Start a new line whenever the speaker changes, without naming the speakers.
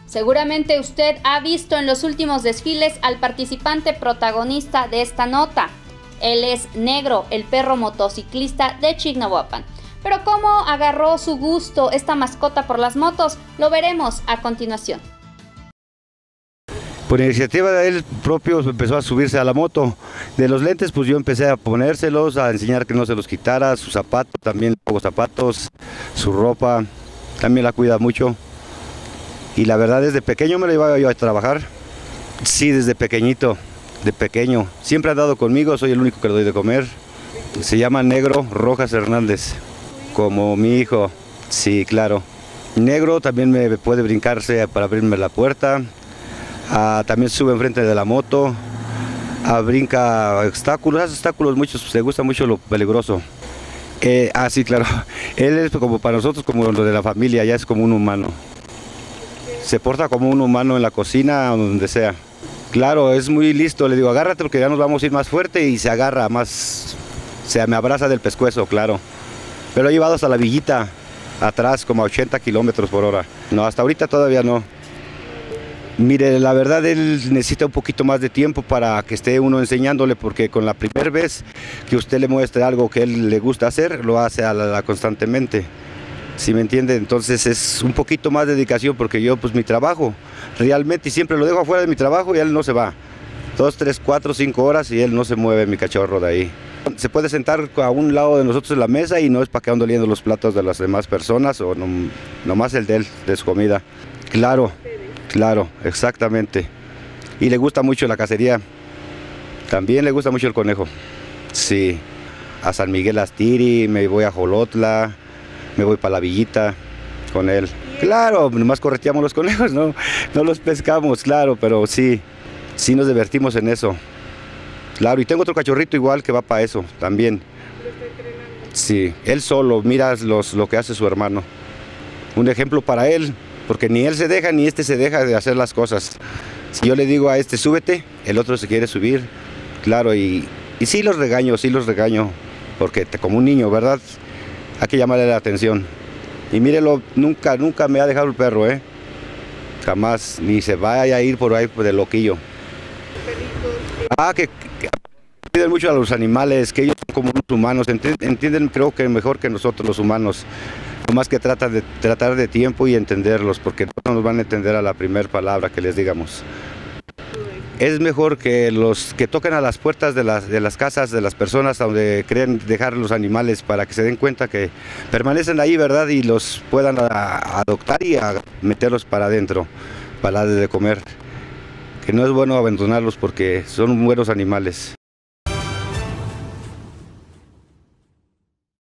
Seguramente usted ha visto en los últimos desfiles al participante protagonista de esta nota. Él es Negro, el perro motociclista de Chignahuapan. Pero cómo agarró su gusto esta mascota por las motos, lo veremos a continuación.
Por iniciativa de él propio empezó a subirse a la moto. De los lentes pues yo empecé a ponérselos, a enseñar que no se los quitara, sus zapatos, también le pongo zapatos, su ropa, también la cuida mucho. Y la verdad desde pequeño me lo llevaba yo a trabajar. Sí, desde pequeñito, de pequeño. Siempre ha andado conmigo, soy el único que le doy de comer. Se llama Negro Rojas Hernández, como mi hijo, sí, claro. Negro también me puede brincarse para abrirme la puerta. También sube enfrente de la moto, brinca obstáculos muchos, le gusta mucho lo peligroso. Sí, claro, él es como para nosotros como lo de la familia, ya es como un humano. Se porta como un humano en la cocina o donde sea. Claro, es muy listo, le digo agárrate porque ya nos vamos a ir más fuerte y se agarra más, me abraza del pescuezo, claro. Pero lo he llevado hasta la villita, atrás como a 80 kilómetros por hora. No, hasta ahorita todavía no. Mire, la verdad él necesita un poquito más de tiempo para que esté uno enseñándole, porque con la primera vez que usted le muestre algo que él le gusta hacer, lo hace constantemente, ¿sí me entiende? Entonces es un poquito más de dedicación, porque yo pues mi trabajo, realmente siempre lo dejo afuera de mi trabajo y él no se va. 2, 3, 4, 5 horas y él no se mueve, mi cachorro de ahí. Se puede sentar a un lado de nosotros en la mesa y no es para que ande oliendo los platos de las demás personas o nomás el de él, de su comida. Claro. Claro, exactamente. Y le gusta mucho la cacería. También le gusta mucho el conejo. Sí. A San Miguel Astiri, me voy a Jolotla, me voy para la villita con él. Claro, nomás correteamos los conejos, no los pescamos, claro, pero sí nos divertimos en eso. Claro, y tengo otro cachorrito igual que va para eso también. Sí, él solo, mira lo que hace su hermano. Un ejemplo para él. Porque ni él se deja, ni este se deja de hacer las cosas. Si yo le digo a este, súbete, el otro se quiere subir, claro, y sí los regaño, porque como un niño, ¿verdad? Hay que llamarle la atención. Y mírelo, nunca me ha dejado el perro, jamás, ni se vaya a ir por ahí de loquillo. Que cuidan mucho a los animales, que ellos son como los humanos, entienden creo que mejor que nosotros los humanos. Más que tratar de tiempo y entenderlos, porque no nos van a entender a la primera palabra que les digamos. Es mejor que los que toquen a las puertas de las casas de las personas donde creen dejar los animales para que se den cuenta que permanecen ahí, ¿verdad? Y los puedan adoptar y meterlos para adentro, para darles de comer. Que no es bueno abandonarlos porque son buenos animales.